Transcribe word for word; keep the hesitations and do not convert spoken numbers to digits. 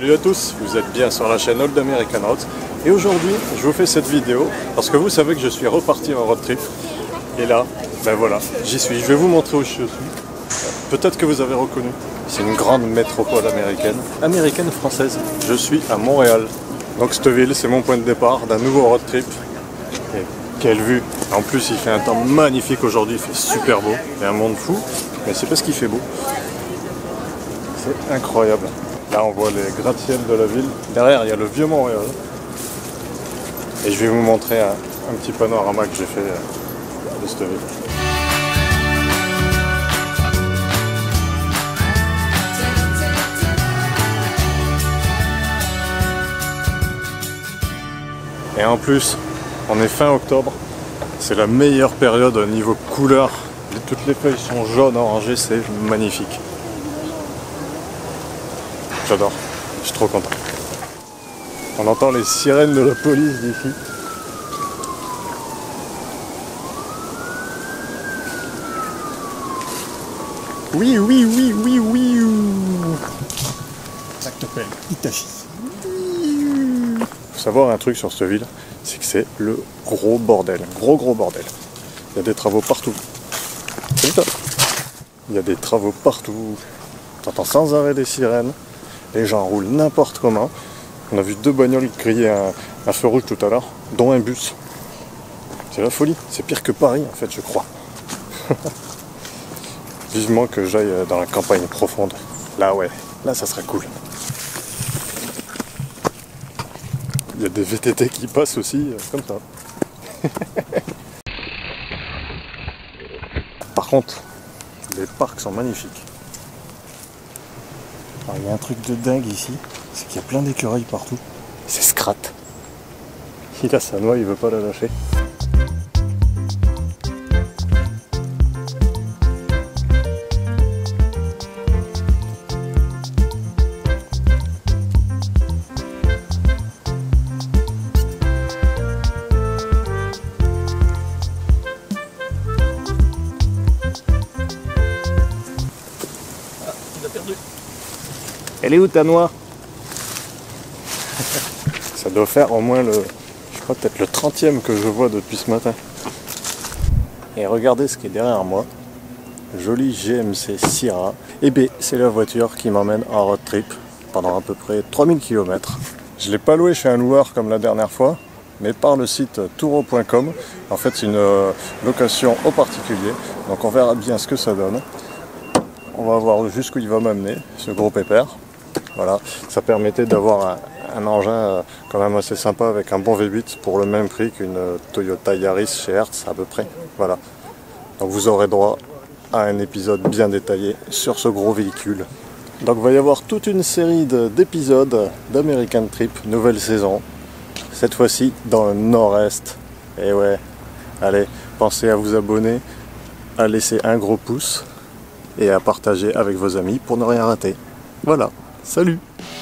Salut à tous, vous êtes bien sur la chaîne Old American Roads et aujourd'hui je vous fais cette vidéo parce que vous savez que je suis reparti en road trip et là, ben voilà, j'y suis. Je vais vous montrer où je suis. Peut-être que vous avez reconnu, c'est une grande métropole américaine, américaine française. Je suis à Montréal, donc cette ville c'est mon point de départ d'un nouveau road trip. Et quelle vue! En plus il fait un temps magnifique aujourd'hui, il fait super beau, il y a un monde fou, mais c'est parce qu'il fait beau. C'est incroyable. Là on voit les gratte-ciel de la ville. Derrière il y a le vieux Montréal. Et je vais vous montrer un, un petit panorama que j'ai fait de cette ville. Et en plus, on est fin octobre. C'est la meilleure période au niveau couleur. Toutes les feuilles sont jaunes, orangées, c'est magnifique. J'adore, je suis trop content. On entend les sirènes de la police d'ici. Oui, oui, oui, oui, oui. Ça t'appelle Itachi. Faut savoir un truc sur cette ville, c'est que c'est le gros bordel, gros gros bordel. Il y a des travaux partout. C'est ça. Il y a des travaux partout. T'entends sans arrêt des sirènes. Les gens roulent n'importe comment. On a vu deux bagnoles griller un, un feu rouge tout à l'heure, dont un bus. C'est la folie. C'est pire que Paris en fait, je crois. Vivement que j'aille dans la campagne profonde. Là ouais, là ça sera cool. Il y a des V T T qui passent aussi, comme ça. Par contre, les parcs sont magnifiques. Alors, il y a un truc de dingue ici, c'est qu'il y a plein d'écureuils partout. C'est Scrat. Il a sa noix, il veut pas la lâcher. Elle est où ta noix? Ça doit faire au moins le, je crois peut-être le trentième que je vois depuis ce matin. Et regardez ce qui est derrière moi. Joli G M C Sierra. Et bien c'est la voiture qui m'emmène en road trip pendant à peu près trois mille kilomètres. Je ne l'ai pas loué chez un loueur comme la dernière fois, mais par le site touro point com. En fait c'est une location au particulier. Donc on verra bien ce que ça donne. On va voir jusqu'où il va m'amener, ce gros pépère. Voilà, ça permettait d'avoir un, un engin quand même assez sympa avec un bon V huit pour le même prix qu'une Toyota Yaris chez Hertz à peu près. Voilà. Donc vous aurez droit à un épisode bien détaillé sur ce gros véhicule. Donc il va y avoir toute une série d'épisodes d'American Trip, nouvelle saison. Cette fois-ci dans le nord-est. Et ouais, allez, pensez à vous abonner, à laisser un gros pouce et à partager avec vos amis pour ne rien rater. Voilà. Salut!